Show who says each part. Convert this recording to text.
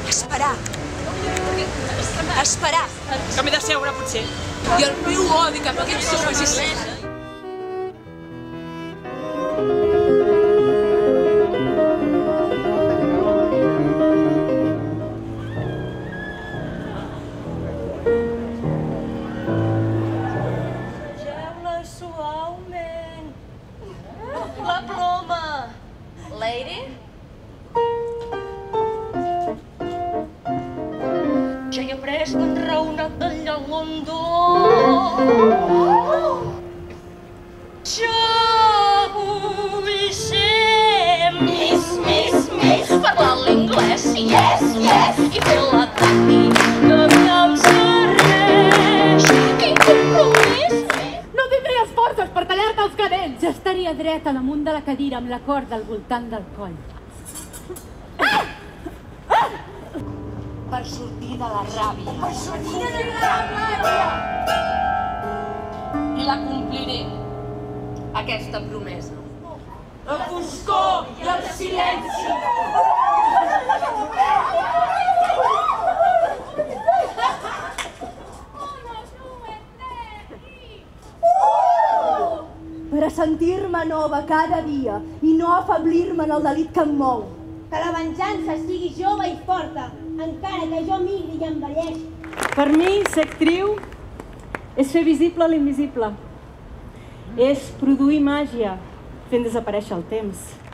Speaker 1: Esperar. Esperar.
Speaker 2: Que m'he de seure, potser.
Speaker 1: I el meu odi cap a aquests homes és...
Speaker 3: Geu-la suaument. La ploma. Lady? Ja he après l'enraonat del Llangondó. Jo vull ser Miss, parlar l'inglès, yes, i fer la tati que em serveix. Quin compromís!
Speaker 4: No tindries forces per tallar-te els cadells. Ja estaria dreta damunt de la cadira amb la corda al voltant del coll.
Speaker 3: Per sortir de la ràbia.
Speaker 4: Per sortir de la ràbia!
Speaker 3: I la compliré, aquesta promesa.
Speaker 1: La foscor i el silenci.
Speaker 4: Per a sentir-me nova cada dia i no afeblir-me en el delit que em mou.
Speaker 5: Que la venjança sigui jove i forta, encara que jo migri i envelleixi.
Speaker 4: Per mi, ser actriu és fer visible l'invisible. És produir màgia fent desaparèixer el temps.